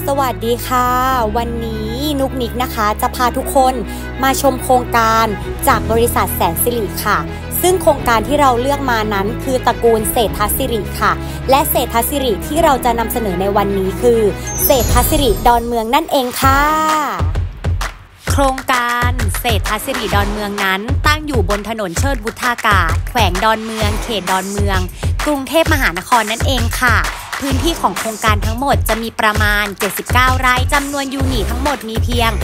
สวัสดีค่ะวันนี้นุกนิกนะคะจะพาทุกคนมาชมโครงการจากบริษัทแสนสิริค่ะซึ่งโครงการที่เราเลือกมานั้นคือตระกูลเศรษฐสิริค่ะและเศรษฐสิริที่เราจะนำเสนอในวันนี้คือเศรษฐสิริดอนเมืองนั่นเองค่ะโครงการเศรษฐสิริดอนเมืองนั้นตั้งอยู่บนถนนเชิดวุฒากาศแขวงดอนเมืองเขตดอนเมืองกรุงเทพมหานครนั่นเองค่ะพื้นที่ของโครงการทั้งหมดจะมีประมาณ79ไร่จำนวนยูนิตทั้งหมดมีเพียง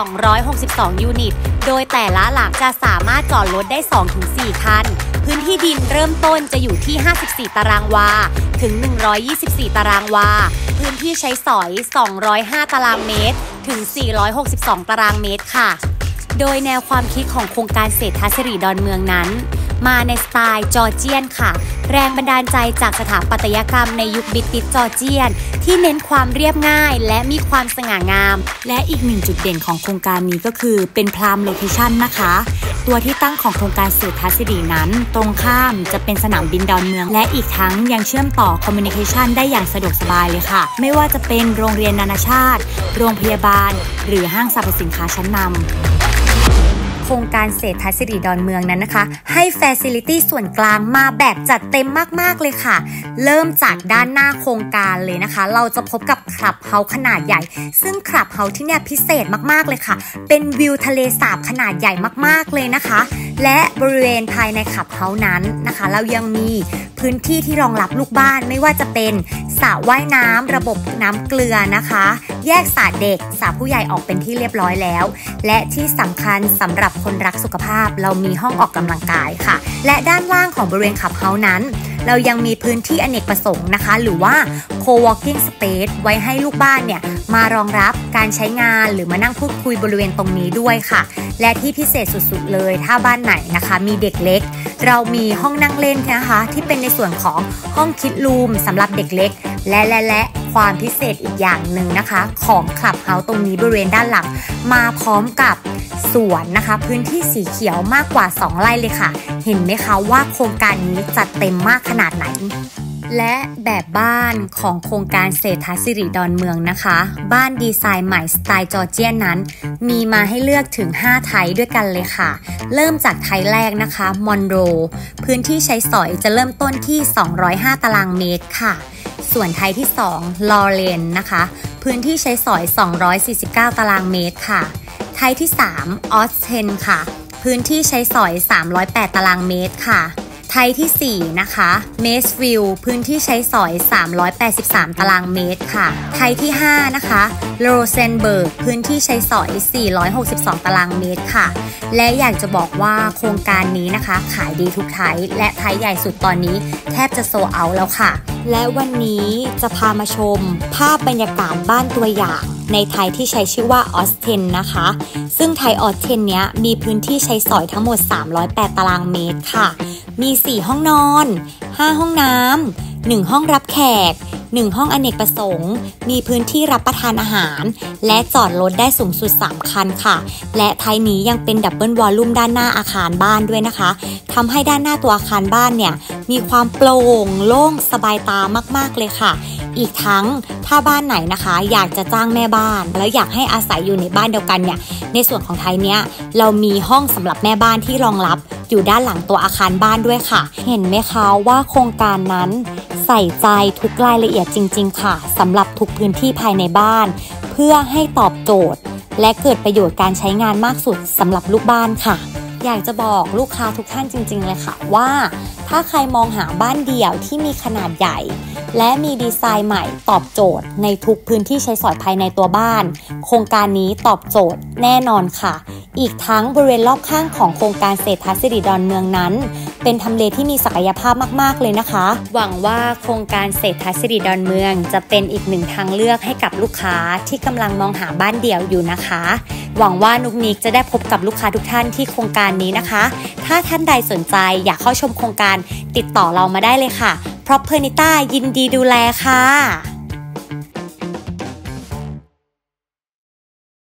262ยูนิตโดยแต่ละหลังจะสามารถจอดรถได้ 2-4 คันพื้นที่ดินเริ่มต้นจะอยู่ที่54ตารางวาถึง124ตารางวาพื้นที่ใช้สอย205ตารางเมตรถึง462ตารางเมตรค่ะโดยแนวความคิดของโครงการเศรษฐสิริดอนเมืองนั้นมาในสไตล์จอร์เจียนค่ะแรงบันดาลใจจากสถาปัตยกรรมในยุคบริติชจอร์เจียนที่เน้นความเรียบง่ายและมีความสง่างามและอีกหนึ่งจุดเด่นของโครงการนี้ก็คือเป็นพรามโลเคชั่นนะคะตัวที่ตั้งของโครงการเศรษฐสิรินั้นตรงข้ามจะเป็นสนามบินดอนเมืองและอีกทั้งยังเชื่อมต่อคอมมิวนิเคชันได้อย่างสะดวกสบายเลยค่ะไม่ว่าจะเป็นโรงเรียนนานาชาติโรงพยาบาลหรือห้างสรรพสินค้าชั้นนำโครงการเศรษฐสิริดอนเมืองนั้นนะคะให้ Facility ส่วนกลางมาแบบจัดเต็มมากๆเลยค่ะเริ่มจากด้านหน้าโครงการเลยนะคะเราจะพบกับคลับเฮาส์ขนาดใหญ่ซึ่งคลับเฮาส์ที่เนี่ยพิเศษมากๆเลยค่ะเป็นวิวทะเลสาบขนาดใหญ่มากๆเลยนะคะและบริเวณภายในคลับเฮาส์นั้นนะคะเรายังมีพื้นที่ที่รองรับลูกบ้านไม่ว่าจะเป็นสระว่ายน้ำระบบน้ำเกลือนะคะแยกสระเด็กสระผู้ใหญ่ออกเป็นที่เรียบร้อยแล้วและที่สำคัญสำหรับคนรักสุขภาพเรามีห้องออกกำลังกายค่ะและด้านล่างของบริเวณคลับเฮาส์นั้นเรายังมีพื้นที่อเนกประสงค์นะคะหรือว่า co-working space ไว้ให้ลูกบ้านเนี่ยมารองรับการใช้งานหรือมานั่งพูดคุยบริเวณตรงนี้ด้วยค่ะและที่พิเศษสุดๆเลยถ้าบ้านไหนนะคะมีเด็กเล็กเรามีห้องนั่งเล่นนะคะที่เป็นในส่วนของห้องคิดรูมสำหรับเด็กเล็กและความพิเศษอีกอย่างหนึ่งนะคะของคลับเฮาส์ตรงนี้บริเวณด้านหลังมาพร้อมกับสวนนะคะพื้นที่สีเขียวมากกว่า2ไร่เลยค่ะเห็นไหมคะว่าโครงการนี้จัดเต็มมากขนาดไหนและแบบบ้านของโครงการเศรษฐสิริดอนเมืองนะคะบ้านดีไซน์ใหม่สไตล์จอร์เจียนนั้นมีมาให้เลือกถึง5ไทยด้วยกันเลยค่ะเริ่มจากไทยแรกนะคะมอนโรพื้นที่ใช้สอยจะเริ่มต้นที่205ตารางเมตรค่ะส่วนไทยที่2ลอเรนนะคะพื้นที่ใช้สอย249ตารางเมตรค่ะไทยที่3ออสเทนค่ะพื้นที่ใช้สอย308ตารางเมตรค่ะไทยที่4นะคะเมสวิลพื้นที่ใช้สอย383ตารางเมตรค่ะไทยที่5นะคะโรเซนเบิร์กพื้นที่ใช้สอย462ตารางเมตรค่ะและอยากจะบอกว่าโครงการนี้นะคะขายดีทุกไทยและไทยใหญ่สุดตอนนี้แทบจะโซลเอาท์แล้วค่ะและวันนี้จะพามาชมภาพบรรยากาศบ้านตัวอย่างในไทยที่ใช้ชื่อว่าออสเทนนะคะซึ่งไทยออสเทนเนี้ยมีพื้นที่ใช้สอยทั้งหมด308ตารางเมตรค่ะมี4ห้องนอน5ห้องน้ำ1ห้องรับแขก1ห้องอเนกประสงค์มีพื้นที่รับประทานอาหารและจอดรถได้สูงสุด3คันค่ะและไทยนี้ยังเป็นดับเบิลวอลลุ่มด้านหน้าอาคารบ้านด้วยนะคะทำให้ด้านหน้าตัวอาคารบ้านเนี่ยมีความโปร่งโล่งสบายตามากๆเลยค่ะอีกทั้งถ้าบ้านไหนนะคะอยากจะจ้างแม่บ้านแล้วอยากให้อาศัยอยู่ในบ้านเดียวกันเนี่ยในส่วนของไทยเนี้ยเรามีห้องสำหรับแม่บ้านที่รองรับอยู่ด้านหลังตัวอาคารบ้านด้วยค่ะเห็นไหมคะว่าโครงการนั้นใส่ใจทุกรายละเอียดจริงๆค่ะสำหรับทุกพื้นที่ภายในบ้านเพื่อให้ตอบโจทย์และเกิดประโยชน์การใช้งานมากสุดสำหรับลูกบ้านค่ะอยากจะบอกลูกค้าทุกท่านจริงๆเลยค่ะว่าถ้าใครมองหาบ้านเดี่ยวที่มีขนาดใหญ่และมีดีไซน์ใหม่ตอบโจทย์ในทุกพื้นที่ใช้สอยภายในตัวบ้านโครงการนี้ตอบโจทย์แน่นอนค่ะอีกทั้งบริเวณรอบข้างของโครงการเศรษฐสิริดอนเมืองนั้นเป็นทำเลที่มีศักยภาพมากๆเลยนะคะหวังว่าโครงการเศรษฐสิริดอนเมืองจะเป็นอีกหนึ่งทางเลือกให้กับลูกค้าที่กำลังมองหาบ้านเดี่ยวอยู่นะคะหวังว่านุกนิกจะได้พบกับลูกค้าทุกท่านที่โครงการนี้นะคะถ้าท่านใดสนใจอยากเข้าชมโครงการติดต่อเรามาได้เลยค่ะเพราะเพอร์นิต้ายินดีดูแลค่ะ